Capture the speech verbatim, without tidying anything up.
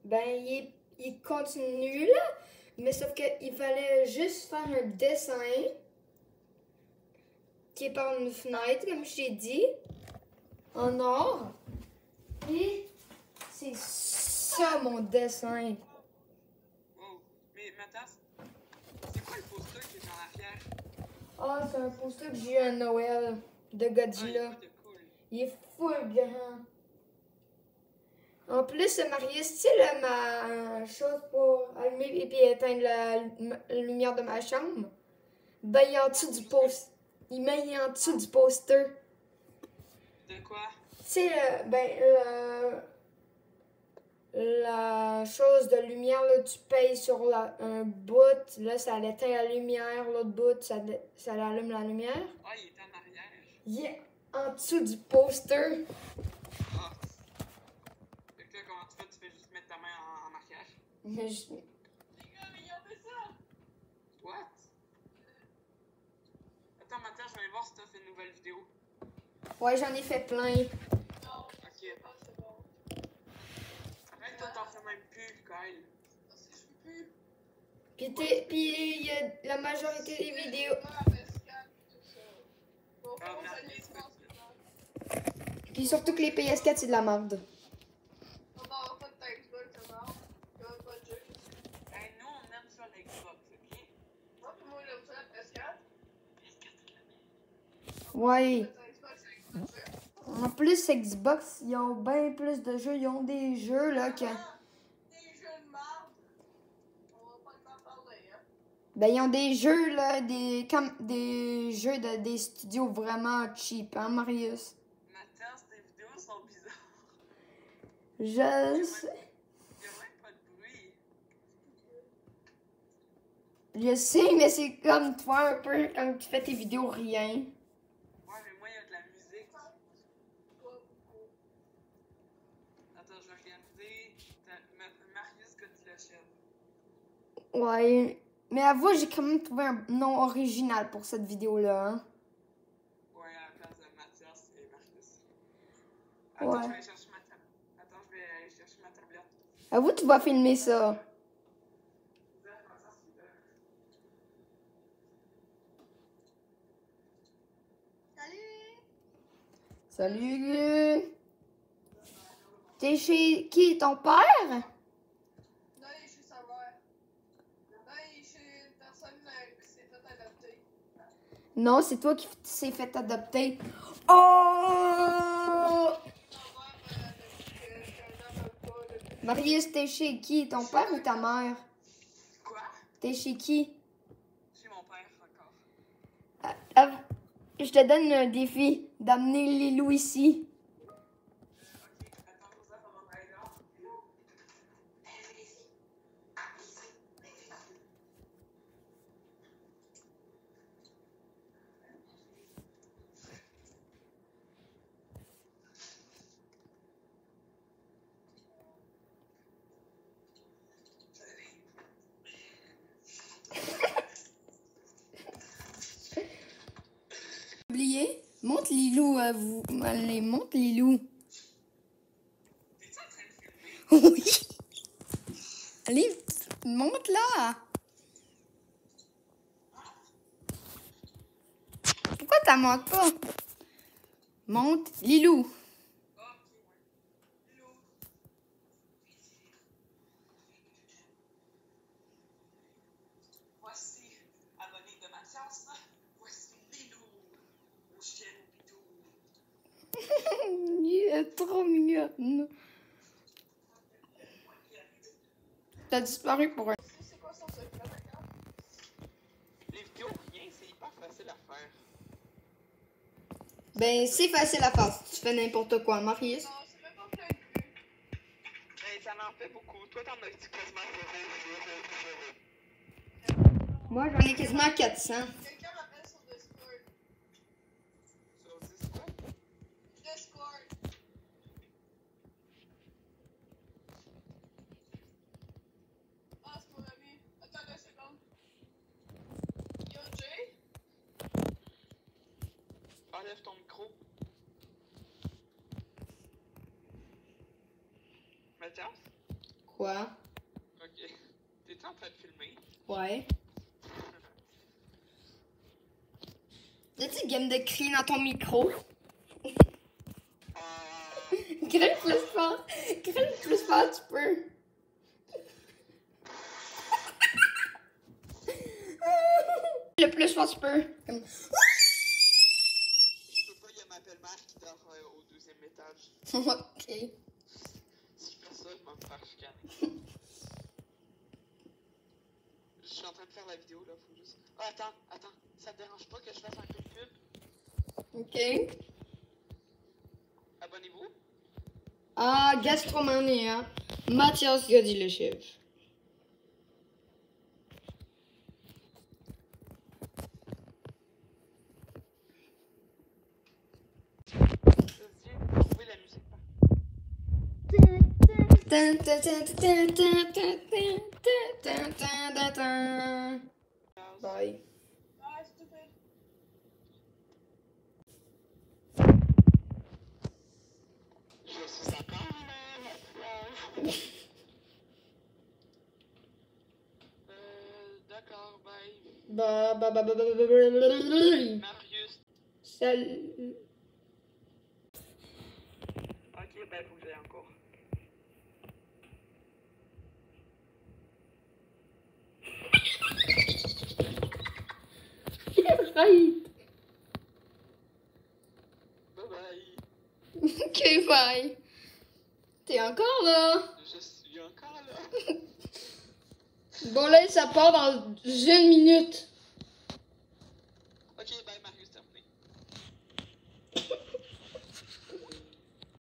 Ben, il, est, il continue là, mais sauf qu'il fallait juste faire un dessin qui est par une fenêtre, comme je t'ai dit, en or. Et c'est ça mon dessin. Oh, mais Mathias, c'est quoi le poster qui est en arrière? Ah, c'est un poster que j'ai eu à Noël de Godzilla. Ah, il est pas de cool. Il est full grand. En plus, Marius, tu sais, là, ma chose pour allumer et puis éteindre la, la lumière de ma chambre, ben, il est en dessous du poster. Il met en dessous du poster. De quoi? Tu sais, euh, ben, la, la chose de lumière, là, tu payes sur la, un bout, là, ça éteint la lumière, l'autre bout, ça, ça allume la lumière. Ah, il est en arrière. Il est en dessous du poster. Ah. Fait que là, comment tu fais? Tu fais juste mettre ta main en, en arrière? Mais je... Les gars, mais il a fait ça! What? Attends, Mathias, je vais aller voir si t'as fait une nouvelle vidéo. Ouais, j'en ai fait plein. Non, ok. C'est bon. Arrête, toi, t'en fais même plus, Kyle. Parce que je peux plus. Puis, t'es- puis il y a la majorité des vidéos. Ah, Marius, quoi, tu fais? Puis surtout que les P S quatre, c'est de la merde. Hey, nous, on aime ça, l'Xbox, ok? Moi, moi, j'aime ça, la P S quatre. P S quatre, c'est la Ouais. En plus, Xbox, ils ont bien plus de jeux. Ils ont des jeux, là, que... Des jeux de merde. On va pas en parler, hein? Ben, ils ont des jeux, là, des... Comme des jeux de des studios vraiment cheap, hein, Marius? Mathias, tes vidéos sont bizarres. Je sais. Il y a même pas de bruit. Je sais, mais c'est comme toi, un peu, quand tu fais tes vidéos, rien. Ouais, mais moi, il y a de la musique. Attends, je vais regarder. Marius Godzilla Shed. Ouais. Mais avoue, j'ai quand même trouvé un nom original pour cette vidéo-là, hein. Ouais, à la place de Mathias et Marius. Attends, Ouais. je vais aller chercher ma tablette. Attends, je vais aller chercher ma tablette. Avoue, tu vas filmer ça. Salut! T'es chez qui? Ton père? Non, il est chez sa mère. Non, il est chez une personne euh, qui s'est fait adopter. Non, c'est toi qui s'est fait adopter. Oh! Marius, t'es chez qui? Ton père ou ta mère? Quoi? T'es chez qui? Chez mon père, encore. Ah, ah, je te donne un défi d'amener Lilou ici. Ok, attends, Rosa, ça va aller là. Oublié? Monte Lilou à vous. Allez, monte Lilou. T'es-tu en train de filmer? Oui. Allez, monte là. Pourquoi t'as montes pas? Monte Lilou. Ok, ouais. Hello. Voici, abonné de Mathias, voici Lilou, au chien bidou. Il est trop mignonne. T'as disparu pour un... C'est quoi son secret, d'accord? Les vidéos, rien, c'est hyper facile à faire. Ben, c'est facile à faire si tu fais n'importe quoi, Marius. Non, c'est même pas plein de vues. Mais ça m'en fait beaucoup. Toi, t'en as-tu quasiment zéro, zéro, zéro. Moi, j'en ai quasiment quatre cents. Quelqu'un m'appelle sur Discord. Sur Discord? Discord. Ah, c'est mon ami. Attends deux secondes. Yo, Jay? Enlève ton micro. Mathias? Quoi? Ok. T'es-tu en train de filmer? Ouais. Y'a-tu game de crier dans ton micro? Grille plus fort. Grille plus fort, tu peux. Le plus fort, tu peux. Comme... Je peux pas, il y a ma belle-mère qui dort euh, au deuxième étage. Ok. Si je fais ça, je vais me faire chicaner. Je suis en train de faire la vidéo là, faut juste. Oh, attends, attends, ça te dérange pas que je fasse un peu de pub? Ok. Abonnez-vous. Ah, Gastromania. Mathias Godilechev. Vas-y, trouvez la musique. Tan, tan, tan, tan, tan, tan, tan, tan, tan, tan. Bye. Ah, stupide. Je suis encore là, la plage. Euh, d'accord, bye. Ba, ba, ba, ba, ba, ba, ba, ba. Marius. Salut. Ok, ben faut que j'aille encore. Right. Bye bye. Ok, bye. T'es encore là? Je suis encore là. Bon, là, ça part dans une minute.